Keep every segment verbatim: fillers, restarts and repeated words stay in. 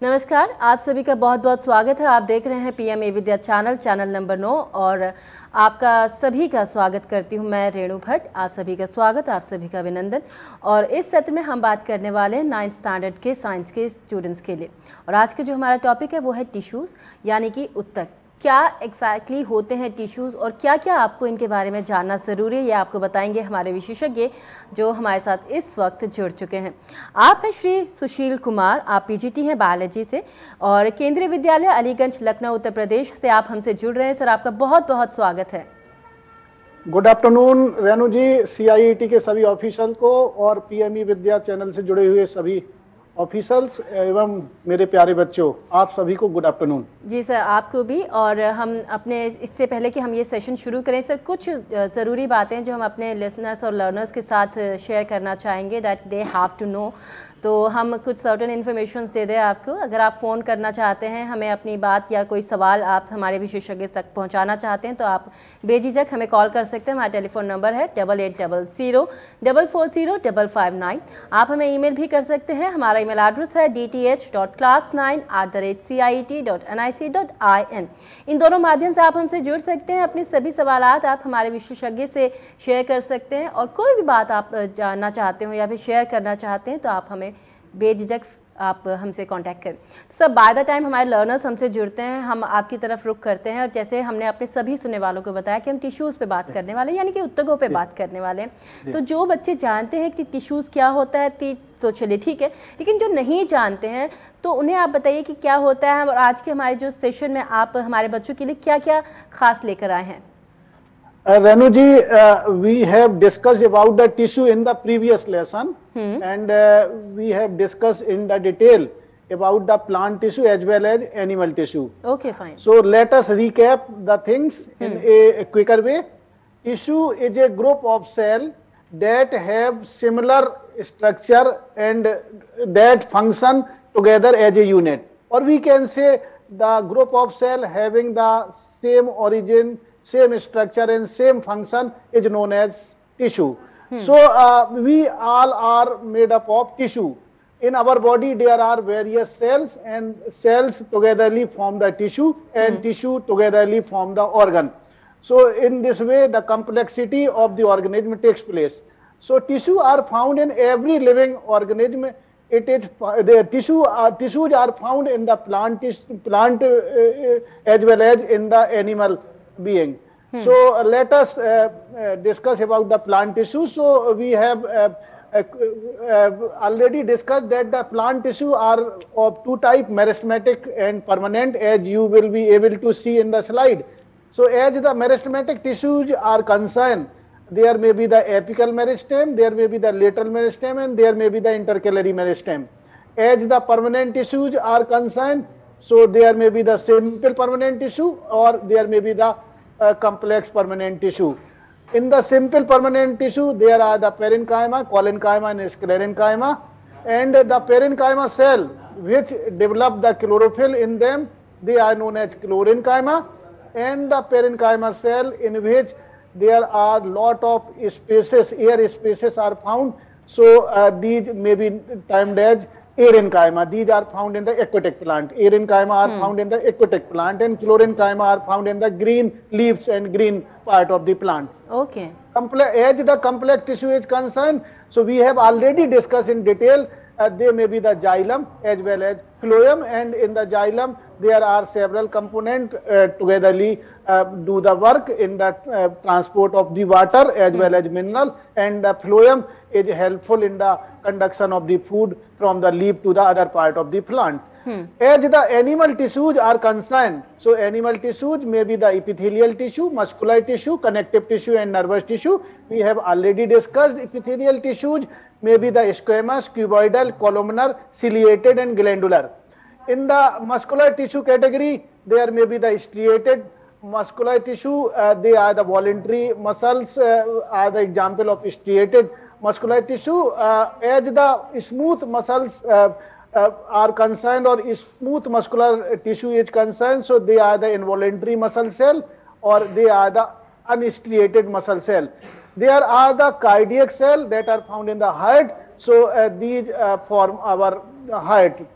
नमस्कार, आप सभी का बहुत बहुत स्वागत है। आप देख रहे हैं PM e Vidya channel channel number नौ और आपका सभी का स्वागत करती हूं मैं रेणु भट्ट। आप सभी का स्वागत, आप सभी का अभिनंदन। और इस सत्र में हम बात करने वाले हैं नाइन्थ स्टैंडर्ड के साइंस के स्टूडेंट्स के लिए। और आज का जो हमारा टॉपिक है वो है टिश्यूज़ यानी कि उत्तक। क्या एग्जैक्टली exactly होते हैं टिश्यूज़ और क्या क्या आपको इनके बारे में जानना ज़रूरी है, ये आपको बताएंगे हमारे विशेषज्ञ जो हमारे साथ इस वक्त जुड़ चुके हैं। आप हैं श्री सुशील कुमार, आप पीजीटी हैं बायोलॉजी से और केंद्रीय विद्यालय अलीगंज लखनऊ उत्तर प्रदेश से आप हमसे जुड़ रहे हैं। सर, आपका बहुत बहुत स्वागत है। Good afternoon Renu ji, CIET के सभी ऑफिसर को और पीएमई विद्या चैनल से जुड़े हुए सभी ऑफिसर्स एवं मेरे प्यारे बच्चों, आप सभी को गुड आफ्टरनून। जी सर, आपको भी। और हम अपने इससे पहले कि हम ये सेशन शुरू करें सर, कुछ ज़रूरी बातें जो हम अपने लिसनर्स और लर्नर्स के साथ शेयर करना चाहेंगे that they have to know. तो हम कुछ सर्टेन इन्फॉर्मेशन दे दें आपको। अगर आप फ़ोन करना चाहते हैं, हमें अपनी बात या कोई सवाल आप हमारे विशेषज्ञ तक पहुंचाना चाहते हैं तो आप बेझिझक हमें कॉल कर सकते हैं। हमारा टेलीफोन नंबर है double eight double zero double four zero double five nine. आप हमें ईमेल भी कर सकते हैं। हमारा ईमेल एड्रेस है D T H dot class nine at the rate C I T dot N I C dot I N. इन दोनों माध्यम से आप हमसे जुड़ सकते हैं। अपने सभी सवालात आप हमारे विशेषज्ञ से शेयर कर सकते हैं और कोई भी बात आप जानना चाहते हो या फिर शेयर करना चाहते हैं तो आप हमें बेझिझक आप हमसे कांटेक्ट करें। सर, बाय द टाइम हमारे लर्नर्स हमसे जुड़ते हैं, हम आपकी तरफ रुख करते हैं और जैसे हमने अपने सभी सुनने वालों को बताया कि हम टिश्यूज़ पे बात करने वाले हैं यानी कि उत्तकों पे बात करने वाले हैं। तो जो बच्चे जानते हैं कि टिश्यूज़ क्या होता है तो चलिए ठीक है, लेकिन जो नहीं जानते हैं तो उन्हें आप बताइए कि क्या होता है और आज के हमारे जो सेशन में आप हमारे बच्चों के लिए क्या क्या खास लेकर आए हैं। Uh, Renu ji, uh, we have discussed about the tissue in the previous lesson, hmm. and uh, we have discussed in the detail about the plant tissue as well as animal tissue. Okay, fine. So let us recap the things hmm. in a, a quicker way. Tissue is a group of cells that have similar structure and that function together as a unit. Or we can say the group of cells having the same origin, same structure and same function is known as tissue. Hmm. So uh, we all are made up of tissue. In our body there are various cells and cells togetherly form the tissue and hmm. tissue togetherly form the organ. So in this way the complexity of the organism takes place. So tissue are found in every living organism. It is the tissue uh, tissues are found in the plant plant uh, uh, as well as in the animal being. Hmm. So uh, let us uh, uh, discuss about the plant tissue. So uh, we have uh, uh, uh, already discussed that the plant tissue are of two type, meristematic and permanent, as you will be able to see in the slide. So as the meristematic tissues are concerned, there may be the apical meristem, there may be the lateral meristem, and there may be the intercalary meristem. As the permanent tissues are concerned, so there may be the simple permanent tissue or there may be the uh, complex permanent tissue. In the simple permanent tissue, there are the parenchyma, collenchyma and sclerenchyma, and the parenchyma cell which develop the chlorophyll in them, they are known as chlorenchyma, and the parenchyma cell in which there are lot of spaces, air spaces are found. So uh, these may be termed as aerenchyma. These are found in the aquatic plant. Aerenchyma are hmm. found in the aquatic plant, and chlorenchyma are found in the green leaves and green part of the plant. Okay. Comple as the complex tissue is concerned, so we have already discussed in detail. Uh, they may be the xylem as well as phloem, and in the xylem there are several components uh, togetherly uh, do the work in the uh, transport of the water as hmm. well as mineral, and the phloem is helpful in the conduction of the food from the leaf to the other part of the plant. Hmm. As the animal tissues are concerned, so animal tissues may be the epithelial tissue, muscular tissue, connective tissue and nervous tissue. We have already discussed epithelial tissues may be the squamous, cuboidal, columnar, ciliated and glandular. In the muscular tissue category, there may be the striated muscular tissue, uh, they are the voluntary muscles, uh, are the example of striated muscular tissue. Uh, as the smooth muscles uh, uh, are concerned or smooth muscular tissue is concerned, so they are the involuntary muscle cell or they are the unstriated muscle cell. There are the cardiac cell that are found in the heart, so uh, these uh, form our heart.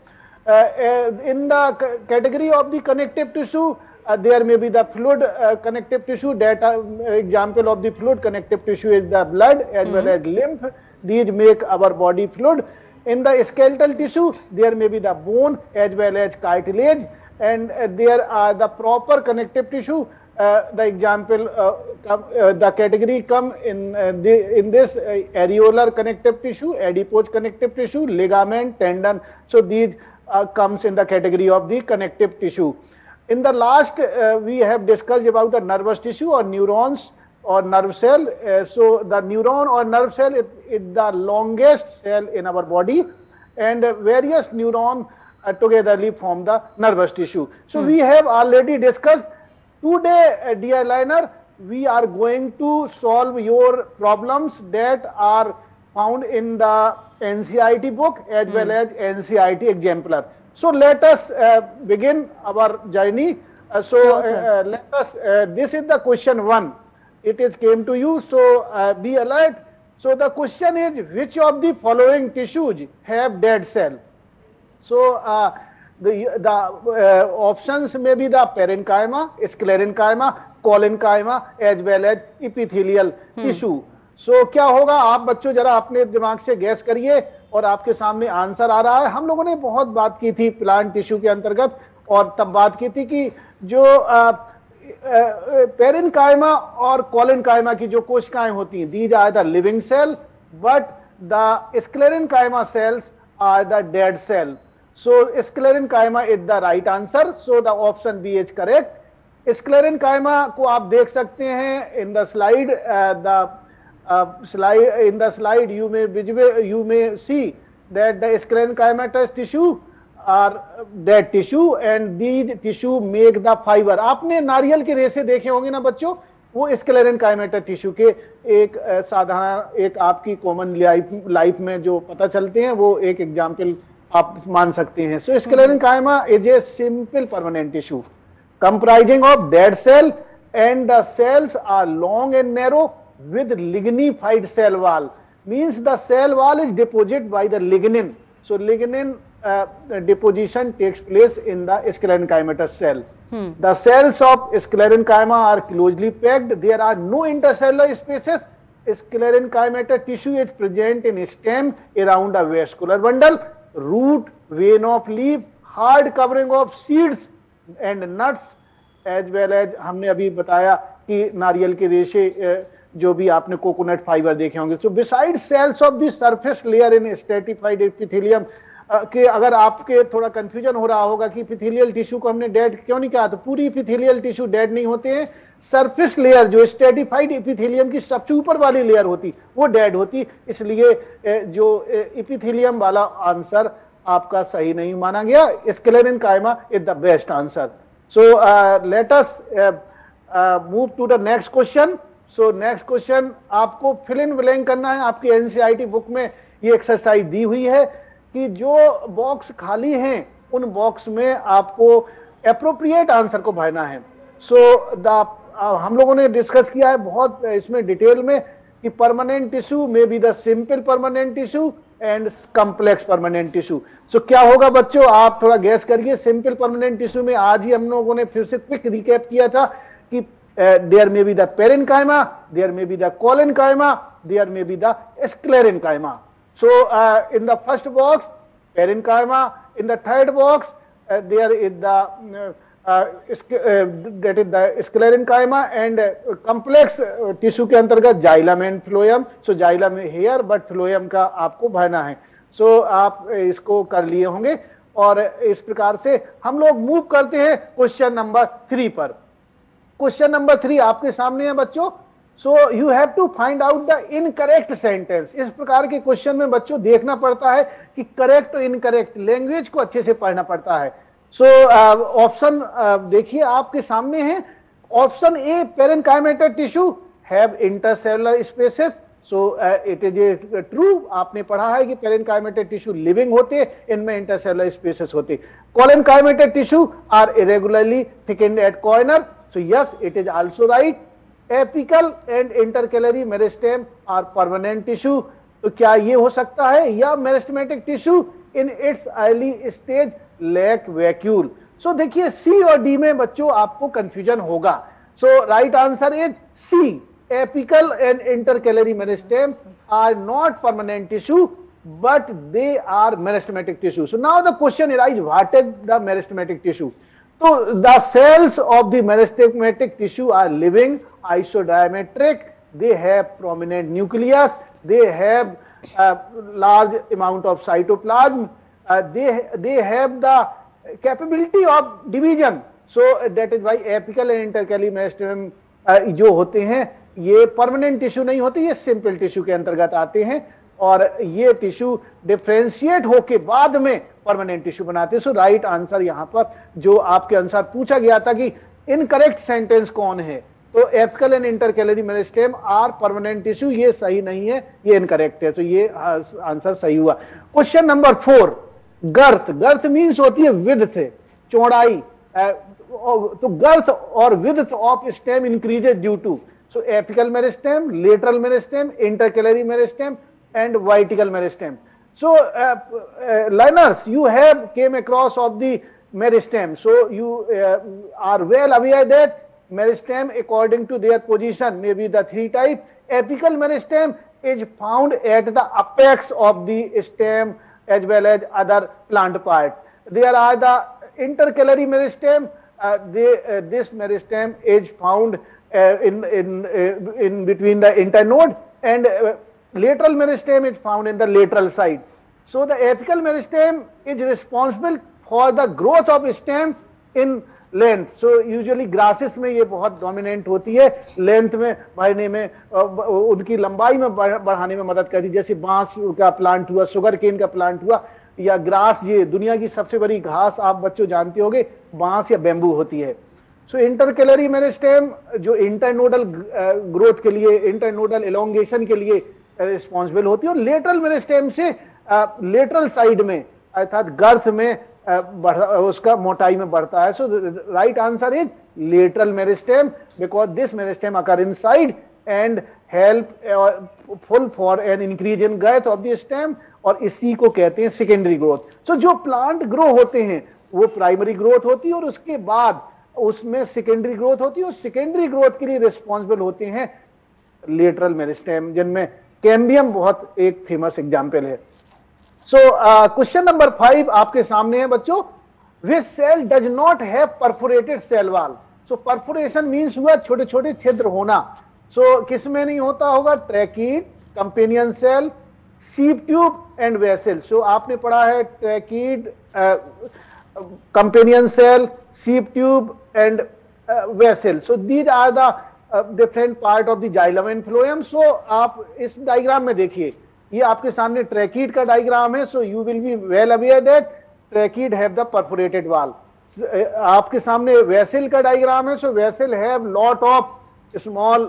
in the category of the connective tissue, uh, there may be the fluid uh, connective tissue. That uh, example of the fluid connective tissue is the blood as mm-hmm. well as lymph. These make our body fluid. In the skeletal tissue, there may be the bone as well as cartilage, and uh, there are the proper connective tissue. Uh, the example, uh, come, uh, the category come in uh, the, in this uh, areolar connective tissue, adipose connective tissue, ligament, tendon. So these uh, comes in the category of the connective tissue. In the last, uh, we have discussed about the nervous tissue or neurons or nerve cell. Uh, so the neuron or nerve cell is, is the longest cell in our body, and uh, various neurons uh, togetherly form the nervous tissue. So hmm. we have already discussed. Today, uh, dear learner, we are going to solve your problems that are found in the N C E R T book as hmm. well as N C E R T exemplar. So let us uh, begin our journey. Uh, so sure, uh, uh, let us. Uh, this is the question one. It is came to you. So uh, be alert. So the question is, which of the following tissues have dead cell? So uh, the the uh, options may be the parenchyma, sclerenchyma, collenchyma as well as epithelial hmm. tissue. So क्या होगा, आप बच्चों जरा अपने दिमाग से gas करिए और आपके सामने आंसर आ रहा है. हम लोगों ने बहुत बात की थी प्लांट टिश्यू के अंतर्गत, और तब बात की थी कि जो पेरेन्काइमा और कॉलेन्काइमा की जो कोशिकाएं होती हैं, these are the living cell, but the sclerenchyma cells are the dead cell. So sclerenchyma is the right answer. So the option B is correct. Sclerenchyma को आप देख सकते हैं in the slide. The Uh, slide in the slide you may visual, you may see that the sclerenchymatous tissue are dead tissue and these tissue make the fiber. आपने नारियल के रेशे देखे होंगे ना बच्चों, वो स्क्लेरेन्काइमेटस टिश्यू के एक साधारण एक आपकी कॉमन लाइफ लाइफ में जो पता चलते हैं, वो एक एग्जाम्पल आप मान सकते हैं. So sclerenchyma is a simple permanent tissue comprising of dead cell and the cells are long and narrow with lignified cell wall. Means the cell wall is deposited by the lignin. So lignin uh, deposition takes place in the sclerenchymatous cell. Hmm. The cells of sclerenchyma are closely packed. There are no intercellular spaces. Sclerenchymatous tissue is present in stem around a vascular bundle, root, vein of leaf, hard covering of seeds and nuts, as well as हमने अभी बताया कि नारियल के रेशे जो भी आपने कोकोनट फाइबर देखे होंगे. So beside cells of the surface layer in stratified epithelium, कि अगर आपके थोड़ा कंफ्यूजन हो रहा होगा कि एपिथेलियल टिश्यू को हमने डेड क्यों नहीं कहा, तो पूरी एपिथेलियल टिश्यू डेड नहीं होते हैं. सरफेस लेयर जो स्ट्रेटिफाइड एपिथेलियम की सबसे ऊपर वाली लेयर होती वो डेड होती, इसलिए जो एपिथेलियम वाला आंसर आपका सही नहीं माना गया. Sclerenchyma is the best answer. So let us move to the next question. So next question आपको फिल इन ब्लैंक करना है. आपकी एनसीईआरटी बुक में ये एक्सरसाइज दी हुई है कि जो बॉक्स खाली हैं उन बॉक्स में आपको एप्रोप्रिएट आंसर को भरना है. सो so, द हम लोगों ने डिस्कस किया है बहुत इसमें डिटेल में कि परमानेंट टिश्यू में be the simple permanent tissue and complex permanent tissue. So क्या होगा बच्चों, आप थोड़ा गैस करिए. सिंपल परमानेंट टिश्यू में आज ही हम लोगों ने फिर से क्विक रिकैप किया था कि Uh, there may be the parenchyma, there may be the collenchyma, there may be the sclerenchyma. So uh, in the first box parenchyma, in the third box uh, there is the uh, uh, that is the sclerenchyma, and uh, complex uh, tissue के अंतर्गत xylem and phloem. So xylem here but phloem का आपको भरना है. So आप इसको कर लिए होंगे और इस प्रकार से हम लोग मूव करते हैं क्वेश्चन नंबर थ्री पर. क्वेश्चन नंबर थ्री आपके सामने है बच्चों. So you have to find out the incorrect sentence. इस प्रकार के क्वेश्चन में बच्चों देखना पड़ता है कि करेक्ट और इनकरेक्ट लैंग्वेज को अच्छे से पढ़ना पड़ता है. सो ऑप्शन देखिए आपके सामने है. Option A, parenchymatous tissue have intercellular spaces. So it is a true. आपने पढ़ा है कि पेरेन्काइमेटस टिश्यू लिविंग होते, इनमें इंटरसेलुलर स्पेसेस होते. Collenchymatous tissue are irregularly thickened at corner. So yes, it is also right. Apical and intercalary meristem are permanent tissue. तो क्या ये हो सकता है, या meristematic tissue in its early stage lack vacuole. So देखिए C और डी में बच्चों आपको कंफ्यूजन होगा। So right answer is C, apical and intercalary meristem are not permanent tissue but they are meristematic tissue. So now the question arises, what is the meristematic tissue? So the cells of the meristematic tissue are living, isodiametric, they have prominent nucleus, they have a large amount of cytoplasm, uh, they they have the capability of division. So that is why apical and intercalary meristem uh, जो होते हैं ये permanent tissue नहीं होते, ये simple tissue के अंतर्गत आते हैं और ये टिश्यू डिफरेंशिएट होके बाद में परमानेंट टिश्यू बनाते हैं। सो राइट आंसर यहां पर जो आपके अनुसार पूछा गया था कि इनकरेक्ट सेंटेंस कौन है, तो apical and intercalary meristem are permanent tissue, ये सही नहीं है, ये इनकरेक्ट है। तो ये आंसर सही हुआ। Question number four, girth. Girth means होती है विड्थ, चौड़ाई। तो गर्थ और width of stem increases due to, so apical meristem, lateral meristem, intercalary meristem and vertical meristem. So uh, uh, learners, you have came across of the meristem, so you uh, are well aware that meristem according to their position may be the three type. Apical meristem is found at the apex of the stem as well as other plant part. There are the intercalary meristem, uh, they, uh, this meristem is found uh, in in uh, in between the internode, and uh, lateral meristem is found in the lateral side. So the apical meristem is responsible for the growth of stem in length. So usually grasses में ये बहुत dominant होती है, length में बढ़ने में, उनकी लंबाई में बढ़ाने में मदद करती है। जैसे बांस का प्लांट हुआ, शुगर केन का प्लांट हुआ, या ग्रास, ये दुनिया की सबसे बड़ी घास आप बच्चों जानते होंगे बांस या बेम्बू होती है। सो इंटरकैलरी मेरिस्टेम जो इंटरनोडल ग्रोथ के लिए, इंटरनोडल एलोंगेशन के लिए रिस्पॉन्सिबल होती है, और लेटरल मेरिस्टेम से लेटरल साइड में अर्थात गर्थ में बढ़, उसका मोटाई में बढ़ता है। So right answer is lateral meristem because this meristem occur inside and helpful for an increase in growth of the stem, और इसी को कहते हैं सेकेंडरी ग्रोथ। सो जो प्लांट ग्रो होते हैं वो प्राइमरी ग्रोथ होती है और उसके बाद उसमें सेकेंडरी ग्रोथ होती है, और सेकेंडरी ग्रोथ के लिए रिस्पॉन्सिबल होते हैं लेटरल मेरिस्टेम, जिनमें कैम्बियम बहुत एक फेमस एग्जाम्पल है। सो क्वेश्चन नंबर फाइव आपके सामने है बच्चों, which cell does not have perforated cell wall. So perforation means हुआ छोटे छोटे छिद्र होना। सो so, किस में नहीं होता होगा? Tracheid, companion cell, sieve tube and vessel. So आपने पढ़ा है tracheid, companion cell, sieve tube and vessel. So these are the different part of the xylem and phloem. So आप इस डायग्राम में देखिए, ये आपके सामने ट्रैकीड का डायग्राम है। So you will be well aware that tracheid have the perforated wall. आपके सामने वेसल का डायग्राम है। So vessel have lot of small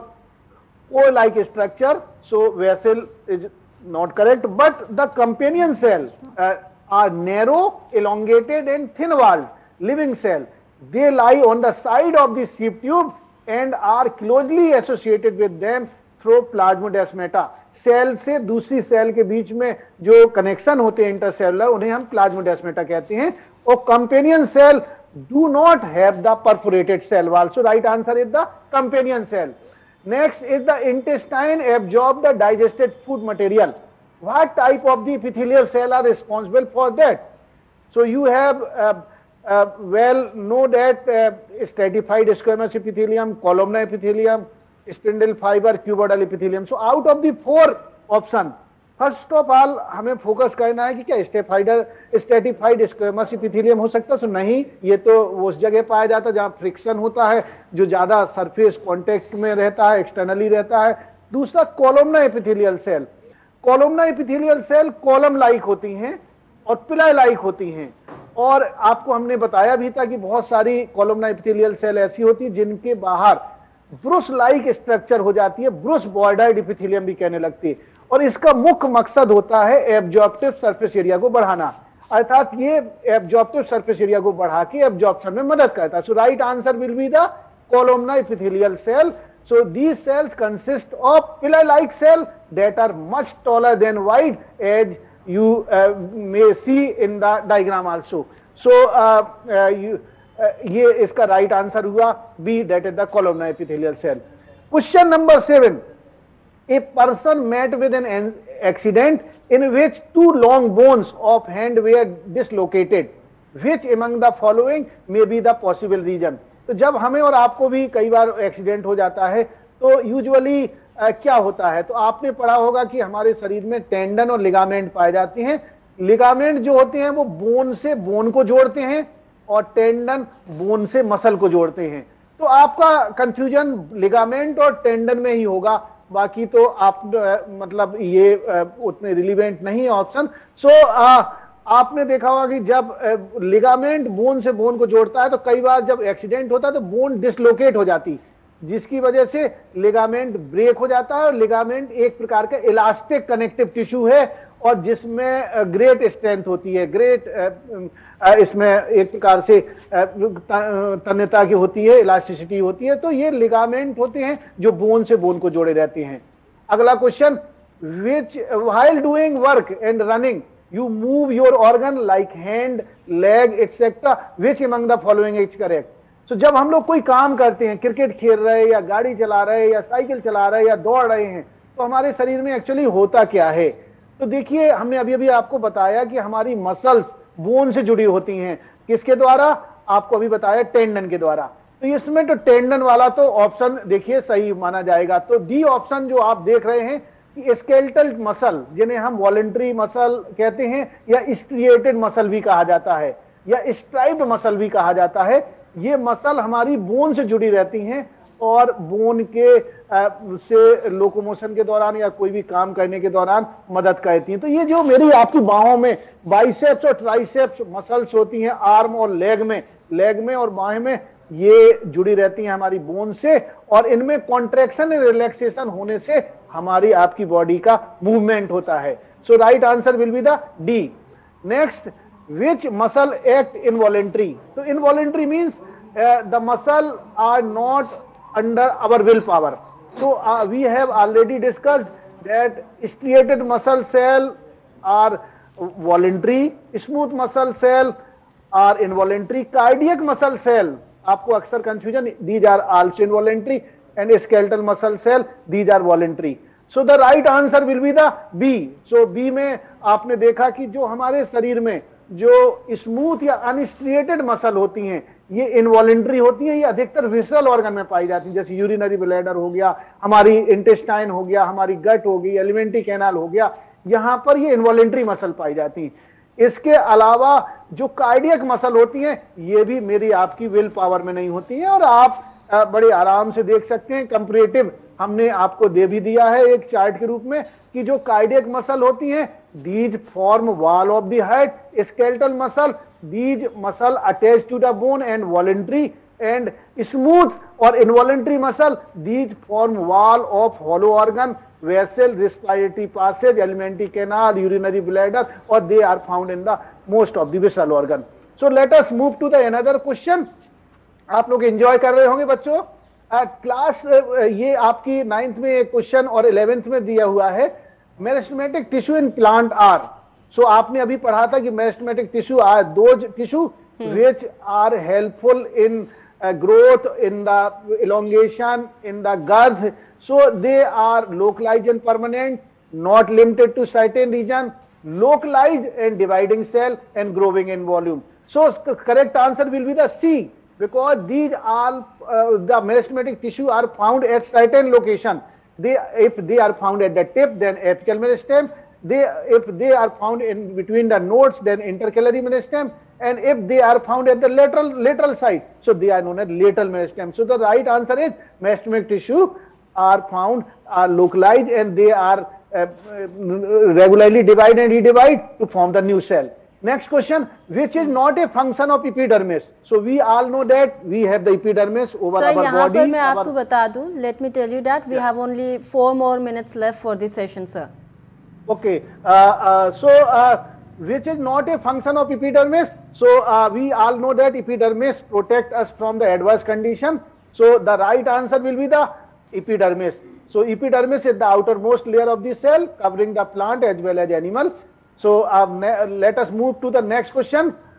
O like structure, so vessel is not correct, but the companion cell uh, are narrow, elongated and thin walled living cell. They lie on the side of the sheep tube and are closely associated with them through plasmodesmata. Cell से दूसरी cell के बीच में जो connection होते हैं intercellular, उन्हें हम plasmodesmata कहते हैं। और companion cell do not have the perforated cell wall. So right answer is the companion cell. Next is the intestine absorb the digested food material. What type of the epithelial cell are responsible for that? So you have uh, uh, well know that uh, stratified squamous epithelium, columnar epithelium, spindle fiber, cuboidal epithelium. So out of the four option, first of all हमें focus करना है कि क्या स्टेफाइडर stratified squamous epithelium हो सकता है? तो नहीं, ये तो उस जगह पाया जाता है जहां फ्रिक्शन होता है, जो ज्यादा सरफेस कांटेक्ट में रहता है, एक्सटर्नली रहता है। दूसरा columnar epithelial cell. Columnar epithelial cell column like होती हैं और पिलाई लाइक होती हैं, और आपको हमने बताया भी था कि बहुत सारी कॉलमना एपिथेलियल सेल ऐसी होती है जिनके बाहर ब्रुश लाइक स्ट्रक्चर हो जाती है, ब्रुश बॉर्डर्ड एपिथेलियम भी कहने लगती है, और इसका मुख्य मकसद होता है एब्जॉर्प्टिव सरफेस एरिया को बढ़ाना, अर्थात ये एब्जॉर्प्टिव सरफेस एरिया को बढ़ा के एब्जॉर्प्शन में मदद करता है। So right answer will be the columnar epithelial cell. So these cells consist of pillar like cell that are much taller than wide as you uh, may see in the diagram also. So ये इसका right answer हुआ B, that is the columnar epithelial cell. Question number seven, a person met with an accident in which two long bones of hand were dislocated, which among the following may be the possible reason? तो जब हमें और आपको भी कई बार accident हो जाता है तो यूजुअली क्या होता है, तो आपने पढ़ा होगा कि हमारे शरीर में टेंडन और लिगामेंट पाए जाते हैं। लिगामेंट जो होते हैं वो बोन से बोन को जोड़ते हैं और टेंडन बोन से मसल को जोड़ते हैं। तो आपका कंफ्यूजन लिगामेंट और टेंडन में ही होगा, बाकी तो आप मतलब ये उतने रिलीवेंट नहीं है ऑप्शन। सो आपने देखा होगा कि जब लिगामेंट बोन से बोन को जोड़ता है तो कई बार जब एक्सीडेंट होता है तो बोन डिसलोकेट हो जाती, जिसकी वजह से लिगामेंट ब्रेक हो जाता है। और लिगामेंट एक प्रकार का इलास्टिक कनेक्टिव टिश्यू है और जिसमें ग्रेट स्ट्रेंथ होती है, ग्रेट इसमें एक प्रकार से तन्यता की होती है, इलास्टिसिटी होती है। तो ये लिगामेंट होते हैं जो बोन से बोन को जोड़े रहते हैं। अगला question, which while doing work and running you move your organ like hand, leg etcetera, which among the following is correct? तो जब हम लोग कोई काम करते हैं, क्रिकेट खेल रहे हैं या गाड़ी चला रहे हैं या साइकिल चला रहे हैं या दौड़ रहे हैं, तो हमारे शरीर में एक्चुअली होता क्या है? तो देखिए, हमने अभी अभी आपको बताया कि हमारी मसल्स बोन से जुड़ी होती हैं। किसके द्वारा? आपको अभी बताया टेंडन के द्वारा। तो इसमें तो टेंडन वाला तो ऑप्शन देखिए सही माना जाएगा। तो डी ऑप्शन जो आप देख रहे हैं कि स्केलेटल मसल, जिन्हें हम वॉलेंट्री मसल कहते हैं या स्ट्रिएटेड मसल भी कहा जाता है या स्ट्राइप्ड मसल भी कहा जाता है, ये मसल हमारी बोन से जुड़ी रहती हैं और बोन के आ, से लोकोमोशन के दौरान या कोई भी काम करने के दौरान मदद करती हैं। तो ये जो मेरी आपकी बाहों में बाइसेप्स और ट्राइसेप्स मसल्स होती हैं, आर्म और लेग में लेग में और बाहें में, ये जुड़ी रहती हैं हमारी बोन से और इनमें कॉन्ट्रैक्शन और रिलैक्सेशन होने से हमारी आपकी बॉडी का मूवमेंट होता है। So right answer will be the D. Next, which muscle act involuntary? तो involuntary means the muscle are not under our willpower. So uh, we have already discussed that striated muscle cell are voluntary, smooth muscle cell are involuntary, cardiac muscle cell आपको अक्सर confusion, these are also involuntary, and skeletal muscle cell these are voluntary. So the right answer will be the B. So B में आपने देखा कि जो हमारे शरीर में जो स्मूथ या अनस्ट्रिएटेड मसल होती हैं ये इनवॉलेंट्री होती है, ये अधिकतर विसरल ऑर्गन में पाई जाती है, जैसे यूरिनरी ब्लैडर हो गया, हमारी इंटेस्टाइन हो गया, हमारी गट हो गई, एलिमेंट्री कैनाल हो गया, यहां पर ये इनवॉलेंट्री मसल पाई जाती है। इसके अलावा जो कार्डियक मसल होती हैं ये भी मेरी आपकी विल पावर में नहीं होती हैं और आप बड़े आराम से देख सकते हैं। कंपैरेटिव हमने आपको दे भी दिया है एक चार्ट के रूप में कि जो कार्डियक मसल होती हैं these form wall of the heart, skeletal muscle these muscle attached to the bone and voluntary and smooth or involuntary muscle these form wall of hollow organ, vessel, respiratory passage, alimentary canal, urinary bladder, or they are found in the most of the visceral organ. So let us move to the another question. आप लोग enjoy कर रहे होंगे बच्चों। Class ये आपकी ninth में एक क्वेश्चन और इलेवेंथ में दिया हुआ है, meristematic tissue in plant are. So so, आपने अभी पढ़ा था कि meristematic tissue are those tissue which are helpful in growth, in the elongation, in the girth. So they are localise and permanent, not limited to certain region, localise and dividing cell and growing in volume. So correct answer will be the C, because these all uh, the meristematic tissue are found at certain location. They, if they are found at the tip, then apical meristem. They, if they are found in between the nodes, then intercalary meristem. And if they are found at the lateral lateral side, so they are known as lateral meristem. So the right answer is meristematic tissue are found, are localized, and they are uh, regularly divide and redivide to form the new cell. Next question, which is not a function of epidermis? So we all know that we have the epidermis over Sir, our यहाँ body. पर मैं आपको बता दूं, let me tell you that we yeah. have only four more minutes left for this session, sir. Okay, uh, uh, so uh, which is not a function of epidermis? So uh, we all know that epidermis protect us from the adverse condition. So the right answer will be the epidermis. So epidermis is the outermost layer of the cell covering the plant as well as animal. So uh, let us move to the next question.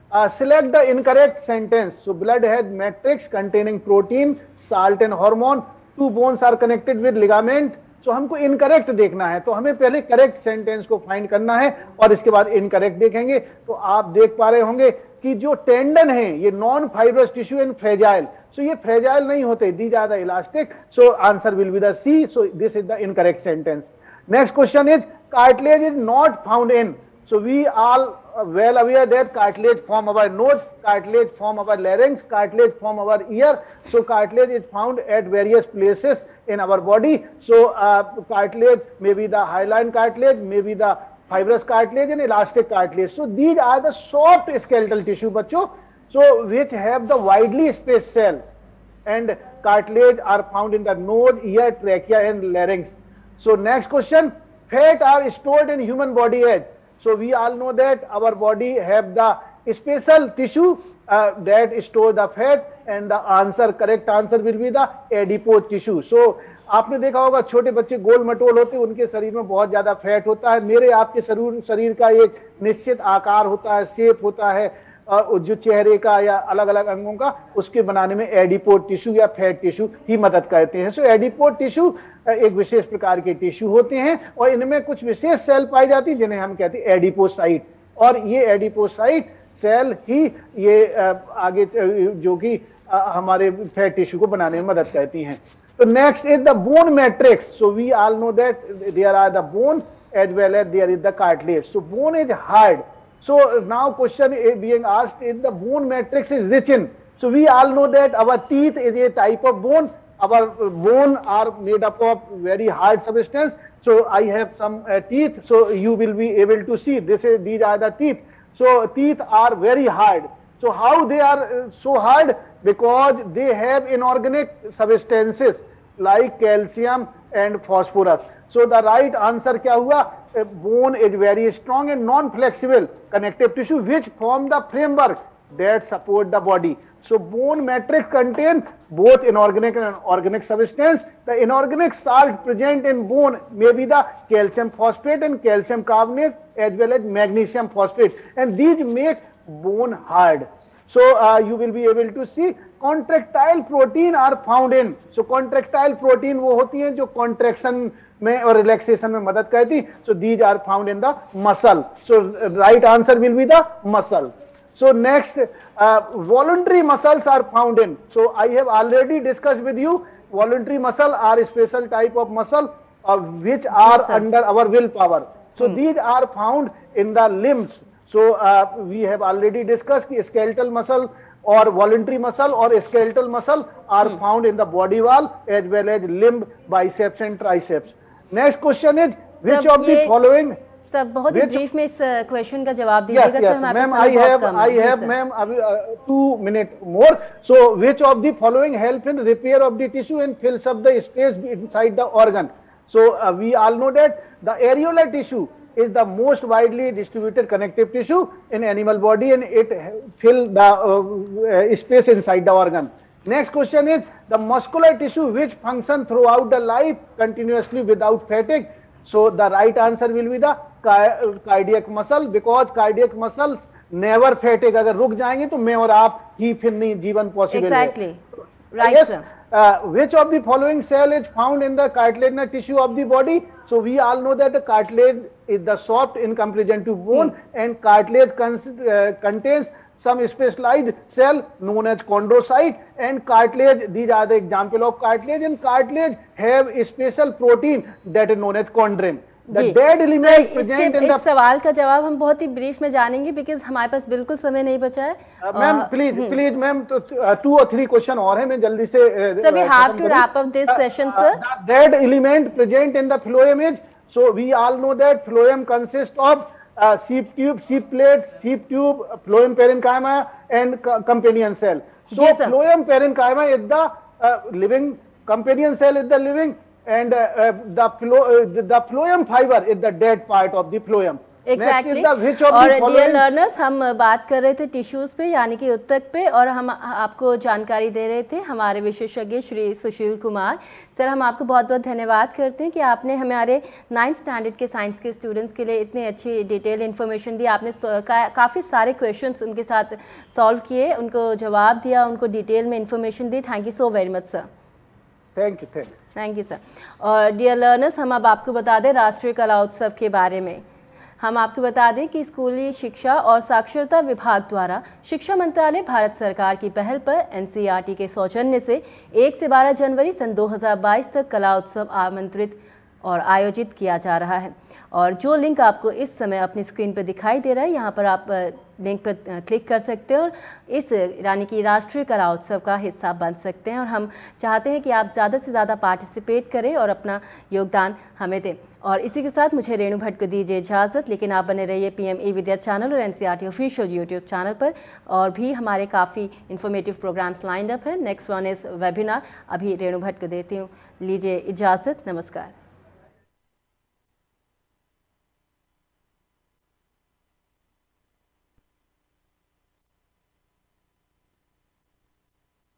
Uh, select the incorrect sentence. So blood had matrix containing protein, salt and hormone. Two bones are connected with ligament. So हमको incorrect देखना है, तो हमें पहले correct sentence को find करना है और इसके बाद इनकरेक्ट देखेंगे। तो आप देख पा रहे होंगे कि जो टेंडन है ये non fibrous tissue and fragile, so ये फ्रेजाइल नहीं होते, these are the elastic, so answer will be the C, so this is the incorrect sentence. Next question is cartilage is not found in, so we all uh, well aware that cartilage form our nose, cartilage form our larynx, cartilage form our ear, so cartilage is found at various places in our body. So uh, cartilage may be the hyaline cartilage, may be the fibrous cartilage and elastic cartilage. So these are the soft skeletal tissue bachcho, so which have the widely spaced cell, and cartilage are found in the nose, ear, trachea and larynx. So next question, fat are stored in human body as, so we all know that our body have the special tissue uh, that store the fat, and the answer, correct answer will be the adipose tissue. So आपने देखा होगा छोटे बच्चे गोल मटोल होते हैं, उनके शरीर में बहुत ज्यादा फैट होता है। मेरे आपके शरीर शरीर का एक निश्चित आकार होता है, शेप होता है, जो चेहरे का या अलग अलग अंगों का, उसके बनाने में एडिपोज टिश्यू या फैट टिश्यू ही मदद करते हैं। सो एडिपोज टिश्यू एक विशेष प्रकार के टिश्यू होते हैं और इनमें कुछ विशेष सेल पाई जाती है जिन्हें हम कहते हैं एडिपोसाइट, और ये एडिपोसाइट सेल ही ये आगे जो कि हमारे फैट टिश्यू को बनाने में मदद करती हैं। तो next is the bone matrix, so we all know that there are the bone as well as there is the cartilage, so bone is hard. So now question is being asked, is the bone matrix is rich in? So we all know that our teeth is a type of bone. Our bone are made up of very hard substance. So I have some uh, teeth. So you will be able to see this is these are the teeth. So teeth are very hard. So how they are uh, so hard? Because they have inorganic substances like calcium and phosphorus. So the right answer क्या हुआ? A bone is very strong and non-flexible connective tissue which form the framework that support the body. So bone matrix contain both inorganic and organic substance. The inorganic salt present in bone may be the calcium phosphate and calcium carbonate as well as magnesium phosphate, and these make bone hard. So uh, you will be able to see contractile protein are found in. So contractile protein वो होती हैं जो contraction में और relaxation में मदद करती. So these are found in the muscle. So right answer will be the muscle. So next, uh, voluntary muscles are found in. So I have already discussed with you. Voluntary muscle are a special type of muscle uh, which are yes, under our willpower. So hmm. these are found in the limbs. So uh, we have already discussed the skeletal muscle or voluntary muscle or skeletal muscle are hmm. found in the body wall as well as limb, biceps and triceps. Next question is, which of the following? सब बहुत ही brief में इस question का जवाब दीजिएगा sir, हमारे पास समय बहुत कम है। I have ma'am अभी two minute more. So which of the following help in repair of the tissue and fills up the space inside the organ? So uh, we all know that the areolar tissue is the most widely distributed connective tissue in animal body and it fill the uh, space inside the organ. Next question is the muscular tissue which function throughout the life continuously without fatigue. So the right answer will be the cardiac muscle because cardiac muscles never fatigue. अगर रुक जाएंगे तो मैं और आप ही फिर नहीं जीवन possible exactly. Right, yes, sir. Uh, which of the following cell is found in the cartilaginous tissue of the body? So we all know that the cartilage is the soft in comparison to bone, hmm. and cartilage cons uh, contains some specialized cell known as chondrocyte, and cartilage, these are the example of cartilage, and cartilage have a special protein that is known as chondrin. The dead element present in the... इस सवाल का जवाब हम बहुत ही brief में जानेंगे because हमारे पास बिल्कुल समय नहीं बचा है। Ma'am please please ma'am two और थ्री क्वेश्चन और हैं, मैं जल्दी से sir we have to wrap up this session sir. The dead element present in the phloem is, so we all know that phloem consists of Uh, sheep tube, sheep plate, sheep tube, phloem parenchyma and companion cell. So yes, phloem parenchyma is the uh, living, companion cell is the living, and uh, uh, the, phlo uh, the phloem fiber is the dead part of the phloem. Exactly exactly. और dear learners, हम बात कर रहे थे tissues पे यानी कि उत्तक पे, और हम आपको जानकारी दे रहे थे हमारे विशेषज्ञ श्री सुशील कुमार सर। हम आपको बहुत बहुत धन्यवाद करते हैं कि आपने हमारे नाइन्थ स्टैंडर्ड के साइंस के स्टूडेंट्स के लिए इतनी अच्छी डिटेल इन्फॉर्मेशन दी। आपने का, काफ़ी सारे क्वेश्चंस उनके साथ सॉल्व किए, उनको जवाब दिया, उनको डिटेल में इन्फॉर्मेशन दी। Thank you so very much sir. Thank you thank you thank you sir. और डियर लर्नर्स, हम अब आपको बता दें राष्ट्रीय कला उत्सव के बारे में। हम आपको बता दें कि स्कूली शिक्षा और साक्षरता विभाग द्वारा शिक्षा मंत्रालय भारत सरकार की पहल पर एनसीईआरटी के सौजन्य से एक से बारह जनवरी सन दो हज़ार बाईस तक कला उत्सव आमंत्रित और आयोजित किया जा रहा है। और जो लिंक आपको इस समय अपनी स्क्रीन पर दिखाई दे रहा है, यहाँ पर आप लिंक पर क्लिक कर सकते हैं और इस यानी कि राष्ट्रीय कला उत्सव का हिस्सा बन सकते हैं। और हम चाहते हैं कि आप ज़्यादा से ज़्यादा पार्टिसिपेट करें और अपना योगदान हमें दें। और इसी के साथ मुझे रेणु भट्ट को दीजिए इजाज़त, लेकिन आप बने रहिए पीएम ई विद्या चैनल और एनसीईआरटी ऑफिशियल यूट्यूब चैनल पर। और भी हमारे काफ़ी इन्फॉर्मेटिव प्रोग्राम्स लाइंड अप हैं। Next one is webinar. अभी रेणु भट्ट को देती हूँ, लीजिए इजाज़त, नमस्कार।